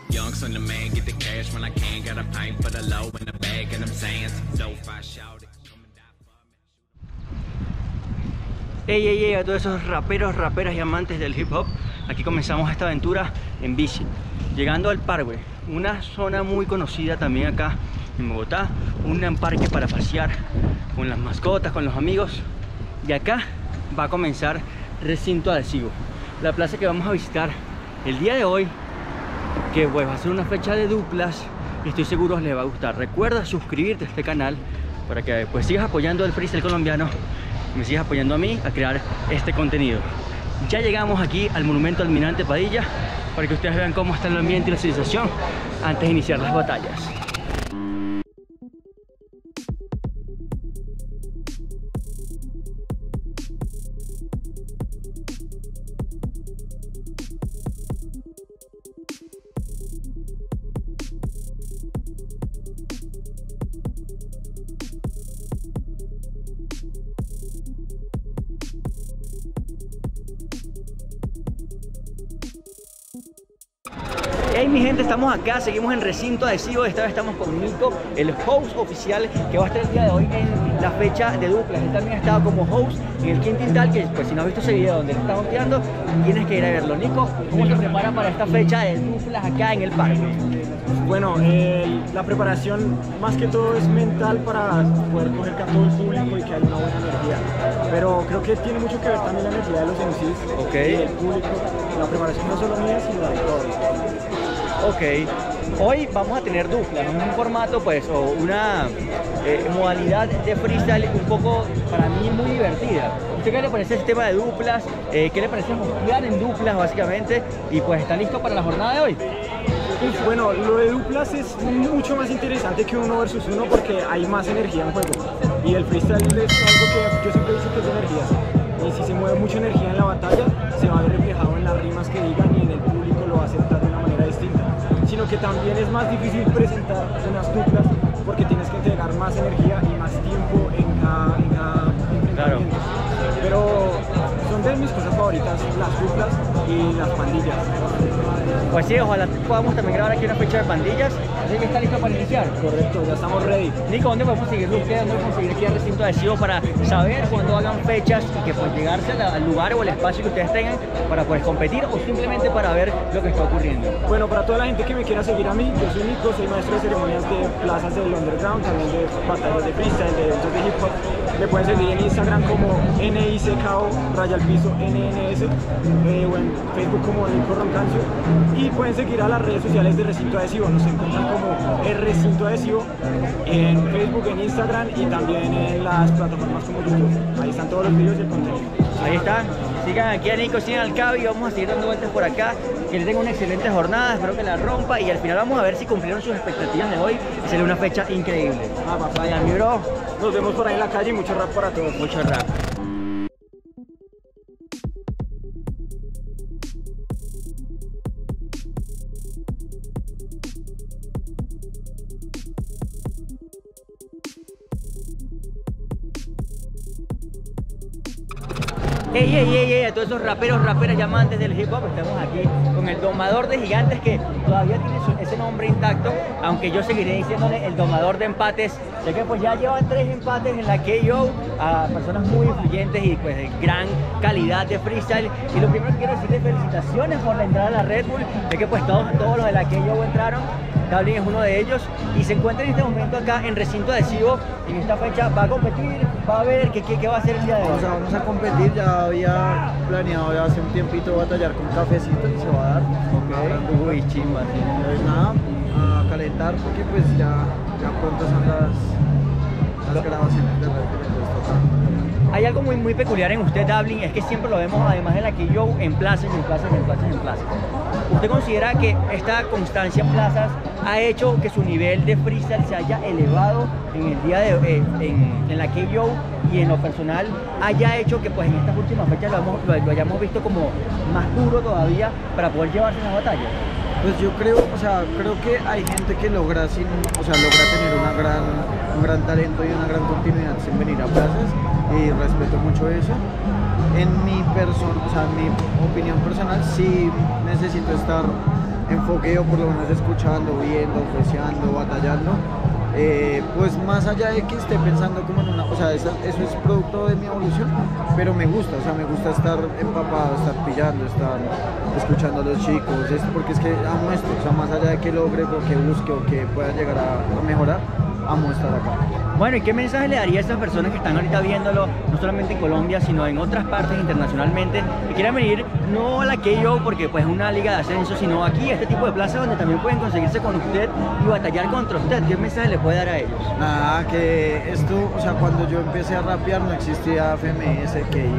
Youngs on the man, get the cash when I can. Got a pint for the low in the bag, and I'm saying so far shout it. Ey, ey, ey, a todos esos raperos, raperas y amantes del hip hop. Aquí comenzamos esta aventura en bici, llegando al Parkway, una zona muy conocida también acá en Bogotá, un parque para pasear con las mascotas, con los amigos. Y acá va a comenzar Recinto Adhesivo, la plaza que vamos a visitar el día de hoy, que pues va a ser una fecha de duplas y estoy seguro les va a gustar. Recuerda suscribirte a este canal para que pues sigas apoyando el freestyle colombiano, me sigas apoyando a mí a crear este contenido. Ya llegamos aquí al monumento Almirante Padilla para que ustedes vean cómo está el ambiente y la sensación antes de iniciar las batallas. Hey mi gente, estamos acá, seguimos en Recinto Adhesivo. Esta vez estamos con Nico, el host oficial que va a estar el día de hoy en la fecha de duplas. Él también ha estado como host en el Quintintal, que pues si no has visto ese video donde él está hosteando, tienes que ir a verlo. Nico, ¿cómo se prepara para esta fecha de duplas acá en el parque? Bueno, la preparación más que todo es mental para poder coger a todo el público y que haya una buena energía. Pero creo que tiene mucho que ver también la energía de los MCs, Okay. Y del público. La preparación no solo mía, sino de todos. Ok, hoy vamos a tener duplas, un formato pues o una modalidad de freestyle un poco para mí muy divertida. ¿Usted qué le parece este tema de duplas? ¿Qué le parece hostear en duplas básicamente? Y pues ¿está listo para la jornada de hoy? Bueno, lo de duplas es mucho más interesante que uno versus uno porque hay más energía en juego. Y el freestyle es algo que yo siempre he dicho que es de energías. Y si se mueve mucha energía en la batalla, se va a ver reflejado en las rimas que digan y en el público lo va a aceptar de una manera distinta. Sino que también es más difícil presentar unas duplas porque tienes que entregar más energía y más tiempo en cada enfrentamiento. Claro. Pero son de mis cosas favoritas las duplas y las pandillas. Pues sí, ojalá podamos también grabar aquí una fecha de pandillas. Así que está listo para iniciar. Correcto, ya estamos ready. Nico, ¿dónde podemos seguirlo ustedes? ¿Dónde podemos seguir aquí al Recinto Adhesivo para saber cuándo hagan fechas y que pues llegarse al lugar o el espacio que ustedes tengan para poder competir o simplemente para ver lo que está ocurriendo? Bueno, para toda la gente que me quiera seguir a mí, yo soy Nico, soy maestro de ceremonias de plazas del underground, también de batallas de freestyle, de eventos de hip hop. Me pueden seguir en Instagram como NICKO_NNS o en Facebook como Nico Roncancio. Y pueden seguir a las redes sociales de Recinto Adhesivo, nos encuentran como el Recinto Adhesivo en Facebook, en Instagram y también en las plataformas como YouTube. Ahí están todos los videos y el contenido. Ahí están, sigan aquí a Nico, sigan al Cabi, vamos a seguir dando vueltas por acá, que le tenga una excelente jornada, espero que la rompa y al final vamos a ver si cumplieron sus expectativas de hoy y será una fecha increíble. Vaya mi bro, Nos vemos por ahí en la calle y mucho rap para todos. mucho rap. Ey, ey, ey, ey, a todos esos raperos, raperas y amantes del hip hop, estamos aquí con el domador de gigantes que todavía tiene ese nombre intacto, aunque yo seguiré diciéndole el domador de empates, ya que pues ya llevan 3 empates en la KO a personas muy influyentes y pues de gran calidad de freestyle. Y lo primero que quiero decirles felicitaciones por la entrada a la Red Bull, ya que pues todos los de la KO entraron. Dablin es uno de ellos y se encuentra en este momento acá en Recinto Adhesivo. En esta fecha va a competir, va a ver qué va a hacer el día de hoy. Vamos a competir, ya había planeado ya hace un tiempito batallar con Cafecito y se va a dar. Ok, uy, chimba, sí. Entonces nada, a calentar porque pues ya pronto son las grabaciones de Red Bull, entonces toca. Hay algo muy peculiar en usted, Dablin, es que siempre lo vemos además de la que yo en plazas, en plazas, en plazas, en plazas. ¿Usted considera que esta constancia en plazas ha hecho que su nivel de freestyle se haya elevado en el día de en la KO y en lo personal haya hecho que pues en estas últimas fechas lo hayamos visto como más duro todavía para poder llevarse en la batalla? Pues yo creo, creo que hay gente que logra logra tener un gran talento y una gran continuidad sin venir a plazas y respeto mucho eso. En mi opinión personal, sí necesito estar enfoque o por lo menos escuchando, viendo, ofreciendo, batallando, pues más allá de que esté pensando como en una, o sea, eso es producto de mi evolución, pero me gusta, o sea, me gusta estar empapado, estar pillando, estar escuchando a los chicos, porque es que amo esto, o sea, más allá de que logre o que busque o que pueda llegar a mejorar, amo estar acá. Bueno, ¿y qué mensaje le daría a esas personas que están ahorita viéndolo, no solamente en Colombia, sino en otras partes internacionalmente, que quieran venir no a la KO porque pues es una liga de ascenso, sino aquí, a este tipo de plazas donde también pueden conseguirse con usted y batallar contra usted? ¿Qué mensaje le puede dar a ellos? Nada, que esto, o sea, cuando yo empecé a rapear no existía FMS,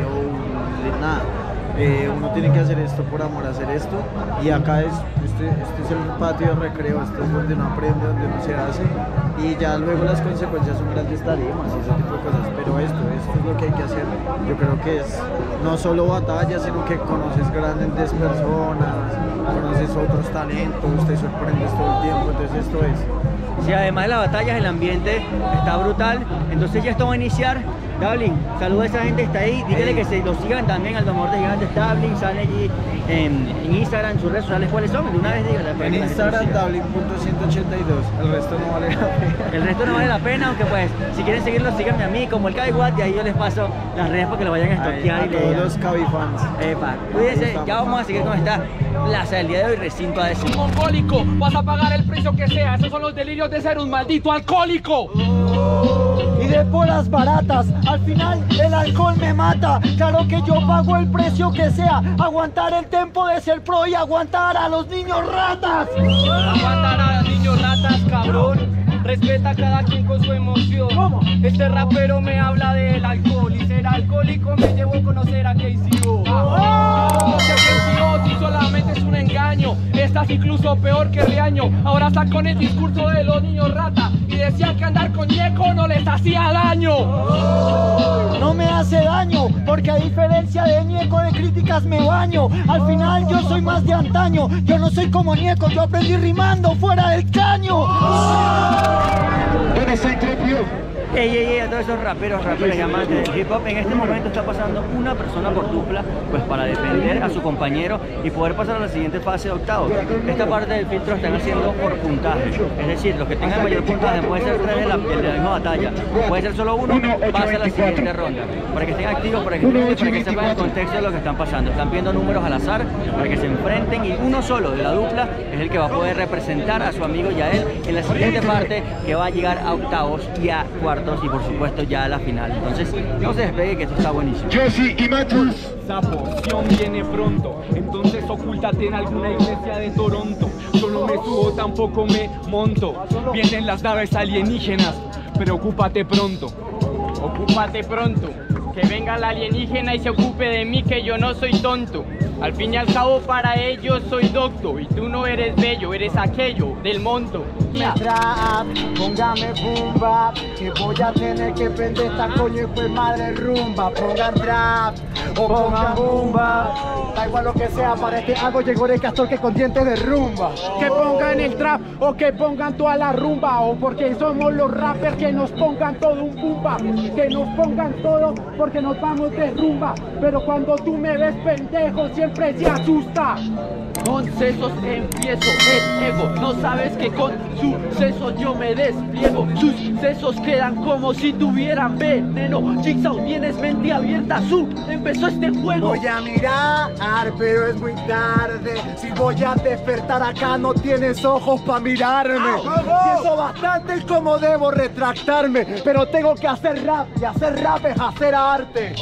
KO, nada. Uno tiene que hacer esto por amor a hacer esto, y acá este es el patio de recreo, esto es donde uno aprende, donde uno se hace, y ya luego las consecuencias son grandes tarimas y ese tipo de cosas, pero esto es lo que hay que hacer. Yo creo que es no solo batalla, sino que conoces grandes personas, conoces otros talentos, te sorprendes todo el tiempo, entonces esto es. Sí, además de las batallas, el ambiente está brutal, entonces ya esto va a iniciar. Dablin, saluda a esa gente que está ahí, dígale que se lo sigan también al domador de gigantes Dablin, sale allí en Instagram, sus redes sociales, ¿cuáles son? De una vez dígale. En Instagram Dablin.182, el resto no vale la pena. El resto no vale la pena, aunque pues, si quieren seguirlo, síganme a mí, como el Cabiwat, y ahí yo les paso las redes para que lo vayan a estoquear. A todos los Cabifans. Epa, cuídense, ya vamos a seguir con esta plaza del día de hoy, recinto ADC. Mongólico, vas a pagar el precio que sea, esos son los delirios de ser un maldito alcohólico. Y de poras baratas, al final el alcohol me mata. Claro que yo pago el precio que sea, aguantar el tempo de ser pro y aguantar a los niños ratas. Aguantar a los niños ratas, cabrón. Respeta a cada quien con su emoción. ¿Cómo? Este rapero me habla del alcohol y ser alcohólico me llevó a conocer a KCO. No sé KCO si solamente es un engaño. Estás incluso peor que Riaño. Ahora está con el discurso de los niños rata y decían que andar con Ñeco no les hacía daño. No me hace daño, porque a diferencia de Ñeco de críticas me baño. Al final yo soy más de antaño, yo no soy como Ñeco, yo aprendí rimando fuera del caño. Ey, a todos esos raperos y amantes del hip hop, en este momento está pasando una persona por dupla, pues para defender a su compañero y poder pasar a la siguiente fase de octavos. Esta parte del filtro están haciendo por puntaje, es decir, los que tengan mayor puntaje, puede ser 3 de la misma batalla, puede ser solo uno, pasa a la siguiente ronda, para que estén activos, para que sepan el contexto de lo que están pasando. Están viendo números al azar para que se enfrenten, y uno solo de la dupla es el que va a poder representar a su amigo Yael en la siguiente parte, que va a llegar a octavos y a cuartos, y por supuesto ya a la final. Entonces no se despegue, que esto está buenísimo. Esa porción viene pronto, entonces ocúltate en alguna iglesia de Toronto. Yo no me subo, tampoco me monto. Vienen las naves alienígenas, pero ocúpate pronto. Ocúpate pronto, que venga la alienígena y se ocupe de mí, que yo no soy tonto. Al fin y al cabo para ellos soy docto, y tú no eres bello, eres aquello del monto. Trap, póngame bumba, que voy a tener que prender esta coño y pues madre rumba. Pongan trap o pongan bumba, da igual lo que sea, para este algo llegó el castor que con dientes de rumba. Que pongan el trap o que pongan toda la rumba, o porque somos los rappers que nos pongan todo un bumba, que nos pongan todo porque nos vamos de rumba. Pero cuando tú me ves pendejo siempre se asusta. Con sesos empiezo el ego, no sabes que con sucesos yo me despliego. Sus sesos quedan como si tuvieran veneno. Jigsaw, tienes mente abierta, empezó este juego. Voy a mirar, pero es muy tarde. Si voy a despertar acá no tienes ojos para mirarme. Pienso bastante en cómo debo retractarme, pero tengo que hacer rap, y hacer rap es hacer arte.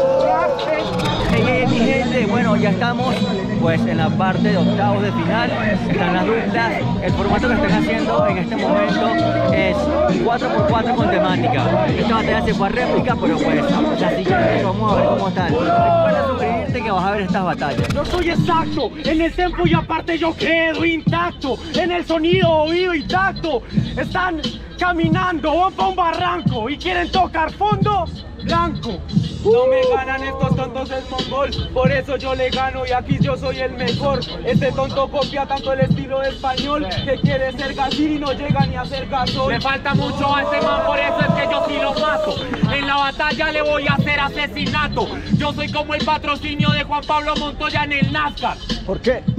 Mi gente, bueno, ya estamos pues en la parte de octavos de final, están las duplas. El formato que están haciendo en este momento es 4x4 con temática. Esta batalla se fue a réplica, pero pues la siguiente vamos a ver cómo están. Recuerda suscribirte que vas a ver estas batallas. Yo soy exacto, en el tempo y aparte yo quedo intacto, en el sonido oído intacto. Están caminando, van pa' un barranco y quieren tocar fondo blanco. No me ganan estos tontos, es mongol, por eso yo le gano y aquí yo soy el mejor. Este tonto copia tanto el estilo español que quiere ser gasir y no llega ni a ser gasol. Le falta mucho a ese man, por eso es que yo sí lo mato. En la batalla le voy a hacer asesinato. Yo soy como el patrocinio de Juan Pablo Montoya en el NASCAR. ¿Por qué?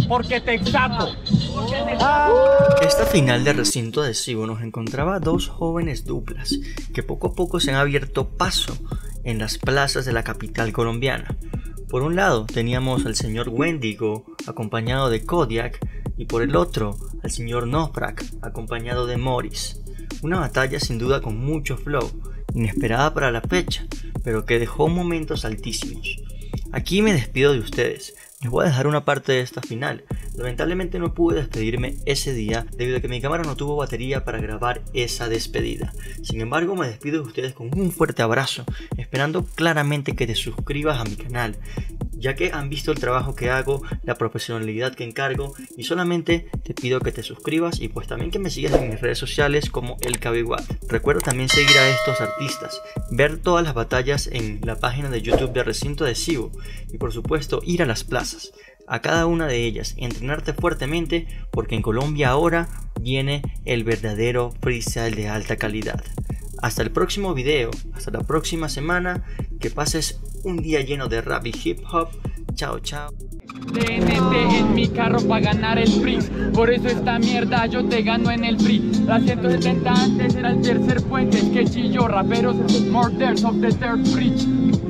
porque te saco. Esta final de recinto adhesivo nos encontraba dos jóvenes duplas que poco a poco se han abierto paso en las plazas de la capital colombiana. Por un lado teníamos al señor Wendigo acompañado de Kodiak y por el otro al señor Nofrak acompañado de Morris. Una batalla sin duda con mucho flow, inesperada para la fecha, pero que dejó momentos altísimos. Aquí me despido de ustedes. Les voy a dejar una parte de esta final. Lamentablemente no pude despedirme ese día debido a que mi cámara no tuvo batería para grabar esa despedida. Sin embargo, me despido de ustedes con un fuerte abrazo, esperando claramente que te suscribas a mi canal, ya que han visto el trabajo que hago, la profesionalidad que encargo, y solamente te pido que te suscribas y pues también que me sigas en mis redes sociales como El Cabeguat. Recuerda también seguir a estos artistas, ver todas las batallas en la página de YouTube de Recinto Adhesivo y por supuesto ir a las plazas, a cada una de ellas, entrenarte fuertemente porque en Colombia ahora viene el verdadero freestyle de alta calidad. Hasta el próximo video, hasta la próxima semana, que pases un día lleno de rap y hip hop. Chao, chao. TNT en mi carro pa' ganar el freeze. Por eso esta mierda yo te gano en el free. La 170 antes era el tercer puente. Es que chillo, raperos, murders of the third bridge.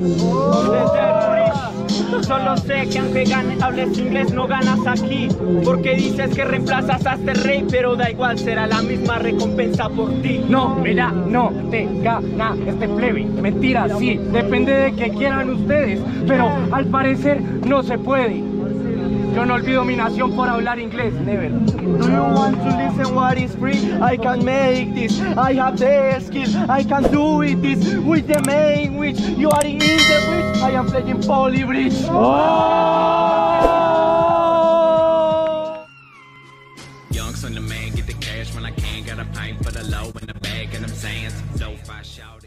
Solo sé que aunque hables inglés no ganas aquí, porque dices que reemplazas a este rey, pero da igual, será la misma recompensa por ti. No, mira, no te gana este plebe. Mentira, sí, depende de que quieran ustedes, pero al parecer no se puede. Yo no olvido mi nación por hablar inglés, never. Do you want to listen what is free? I can make this, I have the skill, I can do it this with the main which you are in the bridge, I am playing Poly Bridge. Young son of man, get the cash when I can. Got a pint for the low in the bag, and I'm saying so. If I shout it.